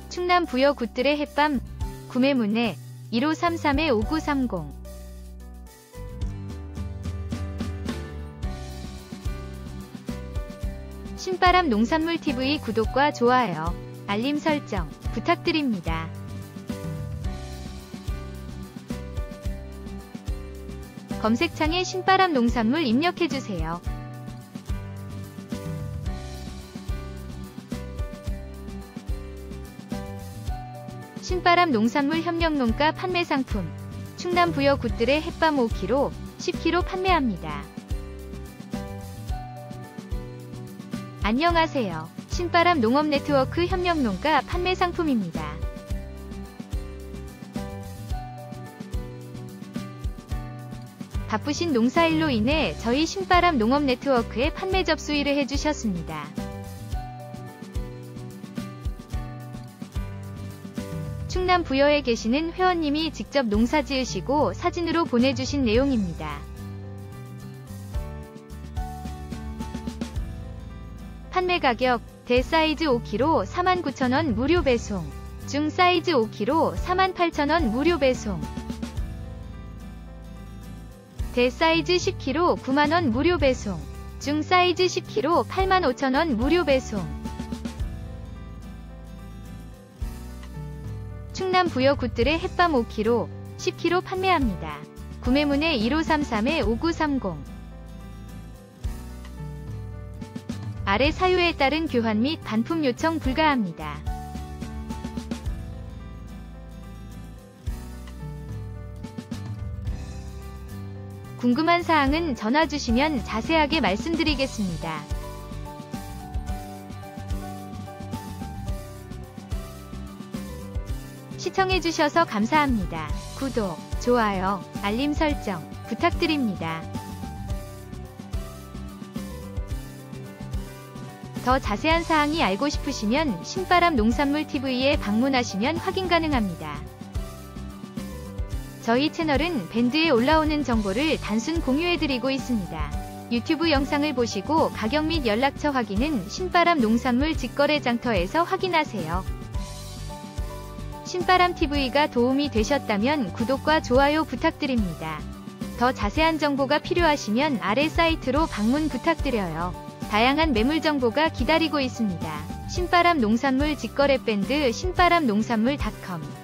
충남 부여 굿들의 햇밤. 구매 문의 1533-5930. 신바람 농산물 TV 구독과 좋아요, 알림 설정 부탁드립니다. 검색창에 신바람 농산물 입력해주세요. 신바람 농산물 협력농가 판매 상품. 충남 부여 굿들의 햇밤 5kg, 10kg 판매합니다. 안녕하세요. 신바람 농업네트워크 협력농가 판매 상품입니다. 바쁘신 농사일로 인해 저희 신바람 농업네트워크에 판매 접수일을 해주셨습니다. 충남 부여에 계시는 회원님이 직접 농사 지으시고 사진으로 보내주신 내용입니다. 판매 가격: 대사이즈 5kg 49,000원 무료 배송, 중사이즈 5kg 48,000원 무료 배송, 대사이즈 10kg 90,000원 무료 배송, 중사이즈 10kg 85,000원 무료 배송. 충남 부여 굿들의 햇밤 5kg, 10kg 판매합니다. 구매 문의 1533-5930. 아래 사유에 따른 교환 및 반품 요청 불가합니다. 궁금한 사항은 전화 주시면 자세하게 말씀드리겠습니다. 시청해주셔서 감사합니다. 구독, 좋아요, 알림 설정 부탁드립니다. 더 자세한 사항이 알고 싶으시면 신바람 농산물 TV에 방문하시면 확인 가능합니다. 저희 채널은 밴드에 올라오는 정보를 단순 공유해드리고 있습니다. 유튜브 영상을 보시고 가격 및 연락처 확인은 신바람 농산물 직거래 장터에서 확인하세요. 신바람 TV가 도움이 되셨다면 구독과 좋아요 부탁드립니다. 더 자세한 정보가 필요하시면 아래 사이트로 방문 부탁드려요. 다양한 매물 정보가 기다리고 있습니다. 신바람 농산물 직거래 밴드 신바람농산물.com